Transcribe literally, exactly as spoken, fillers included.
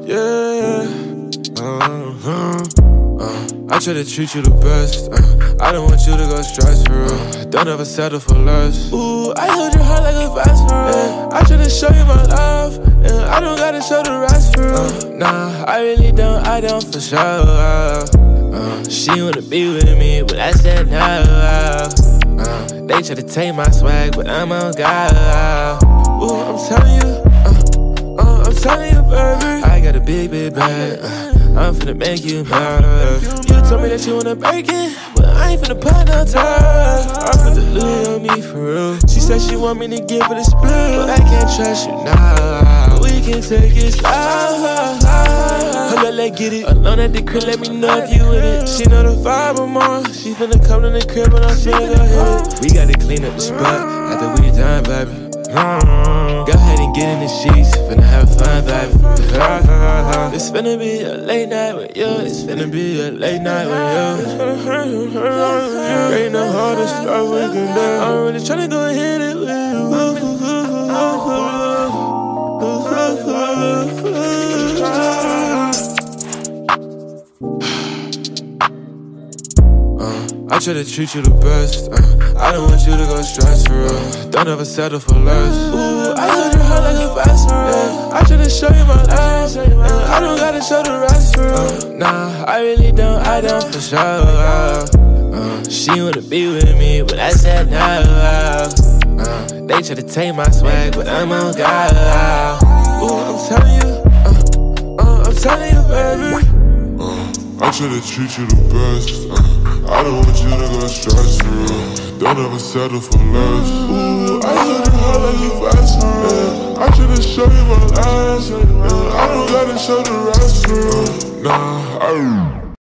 yeah. Uh-huh. Uh, I try to treat you the best. Uh, I don't want you to go stress for real. Uh, don't ever settle for less. Ooh, I hold your heart like a vest for real. Yeah, I try to show you my love, and I don't gotta show the rest for real. Uh, nah, I really don't, I don't for sure. Uh, uh, she wanna be with me, but I said no. Uh, uh, they try to take my swag, but I'm on God. Ooh, I'm telling you, uh, uh, I'm telling you, baby, I got a big, big bag. Uh, I'm finna make you mine. You told me that you wanna break it, but I ain't finna put no time. I put the Louis on me for real. She said she want me to give her the split, but I can't trust you now. We can take it slow. Holla, let's get it. Alone at the crib, let me know if you with it. She know the vibe I'm on. She finna come to the crib and I'm finna go hit it. We gotta clean up the spot after we done, baby. Go ahead and get in the sheets, finna have fun, baby. It's finna be a late night with you. It's finna be a late night with you. Ain't no harder stuff we can do. I'm really tryna go and hit it with you. Uh, I try to treat you the best. Uh, I don't want you to go stress for real. Don't ever settle for less. Ooh, I hold your heart like a vest for real. Yeah, I try to show you my love, and I don't gotta show the rest for real. Uh, nah, I really don't, I don't for sure. Uh, uh, she wanna be with me, but I said no. Uh, uh, they try to take my swag, but I'm on God. Ooh, I'm telling you, uh, uh, I'm telling you, baby. Uh, I try to treat you the best. Uh, I don't want you to go stress for real. Don't ever settle for less. Ooh, I hold your heart like a vest for real. I try to show you my last, and I don't gotta show the rest for real. Nah, I